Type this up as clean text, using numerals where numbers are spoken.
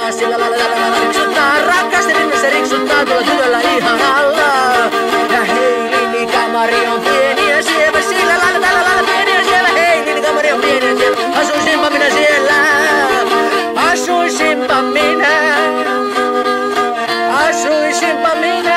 sillä lailla riksuttaa. Rakkaasti rinnassa riksuttaa tuolla tytöllä ihan alla. Ja Heilin kamari on pieni ja sievä, sillä lailla tällä lailla pieni ja sievä. Heilin kamari on pieni ja sievä, asuisinpa minä siellä. Asuisinpa minä. Asuisinpa minä.